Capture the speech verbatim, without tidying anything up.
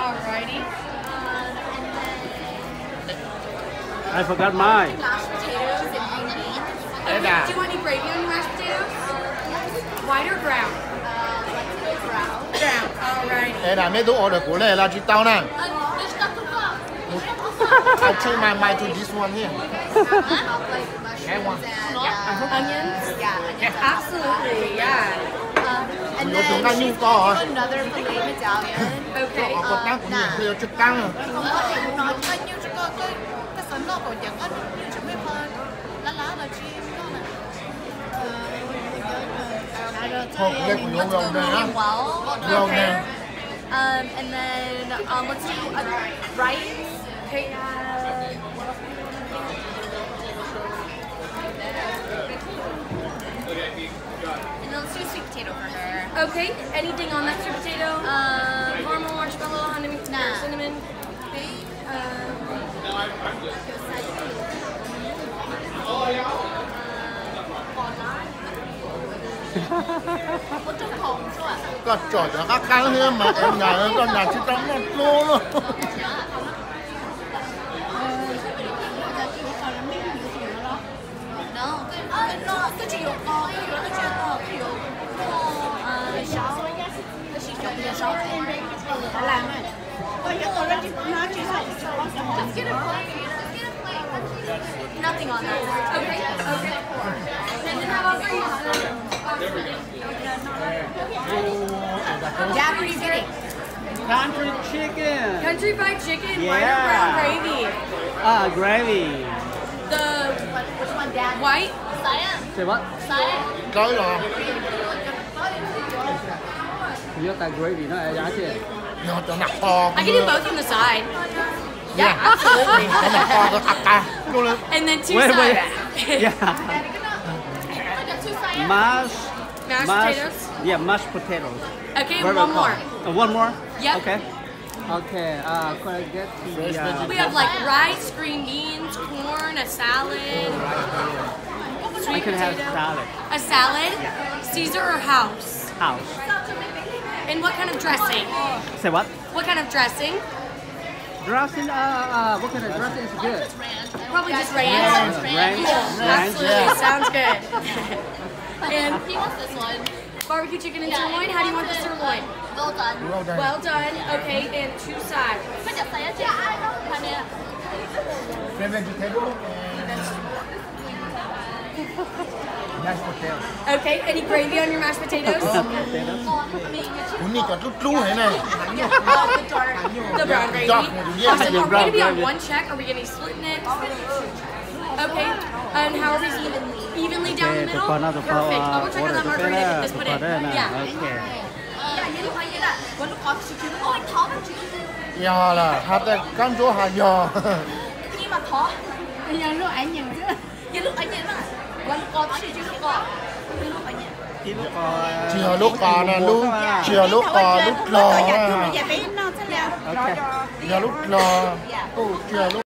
Alrighty. I forgot mine. Mashed potatoes and green beans. Đây Okay, nè. do you want any gravy on your mashed potatoes? White or brown? Brown. Brown. Alrighty. Đây là mấy đồ order của này là chị tao nè. I change my mind to this one here. That one. Onions? Yeah. Absolutely, yeah. And Nó tưởng then đang nhu she's cầu hả? getting another filet medallion. Okay. Họ còn đang của nhiều khi trực căng. Không có thể nói cái như cái cái cái sắn lò của những anh như chúng mình phân lá lá là chim đó nè. Thôi đây của nhiều Let's người go này medium á. well. Nhiều Okay. nè. Um, and then um, let's do a rice. Okay. And then let's do sweet potato for her. Okay. Anything on that sweet potato? Um, Caramel, marshmallow, honey, Nah. cinnamon. okay. Um, Một trong hồng chứ ạ. Có trời cho các cái nữa mà em nhà con nhà chị tao nó lô luôn. No, cái cái nó cái chỉ có con, cái nó chỉ có cái có ờ sáu, cái chỉ có nhiều sáu em đấy. Đã làm rồi. Ôi, cái tôi nó chỉ nó chỉ sáu sáu. Just get a plate. Just get a plate. Nothing on that. okay. Okay. And then how about for you? Dad, what are you getting? Country chicken. Country fried chicken, white or Yeah. brown gravy. Ah, gravy. The Which one, Dad? white. Saya. Say what? Saya. Cái là You got that gravy, no? I see it. nhỏ cho nặng to. I can do both on the side. Yeah, absolutely. Cho nặng to cái ác ca. Cô lên. And then two Wait, wait. sides. Yeah. Mashed, Mashed potatoes? Yeah, mashed potatoes. Okay, Very one well more. called. Uh, one more? Yep. Okay. Okay, uh, could I get the, Fresh uh, veggie. We have like rice, green beans, corn, a salad. I Sweet can have potato. salad. A salad? Caesar or house? House. And what kind of dressing? Say what? What kind of dressing? Dressing, uh, uh, what kind of dressing is good? Probably just ranch. Ranch, ranch, Cool. ranch, Absolutely. yeah. Sounds good. And He wants this one. barbecue chicken and sirloin. How do you want the sirloin? Well done. Well done. Well done. Okay, and two sides. Bây giờ saya chị. Hai nè. Fresh vegetable and mashed potato. Okay, any gravy on your mashed potatoes? Potatoes. Ủa này còn chút lú thế này. The brown gravy. Dark, yeah. Awesome. Are we brown going to be on gravy. one check? Are we going to be splitting it? Okay. And how are we evenly? Evenly down the Okay, middle? to put another Perfect. uh, Oh, we'll check on that order to margarita. put Just put it. it. Yeah. Okay. Vẫn có chicken. Ôi, thó bằng chicken. Dạ là hạt đây cắn chỗ hạt giò. Nhưng mà thó. Giờ lúc anh nhìn chứ. Giờ lúc anh nhìn mà. Vẫn có chicken có. Nhưng lúc anh nhìn. Keep it for, Chiều lúc cò nè lúc chiều lúc cò lúc lò. Dạ bé nó thế nào? Okay. Chiều lúc lò. Ồ chiều lúc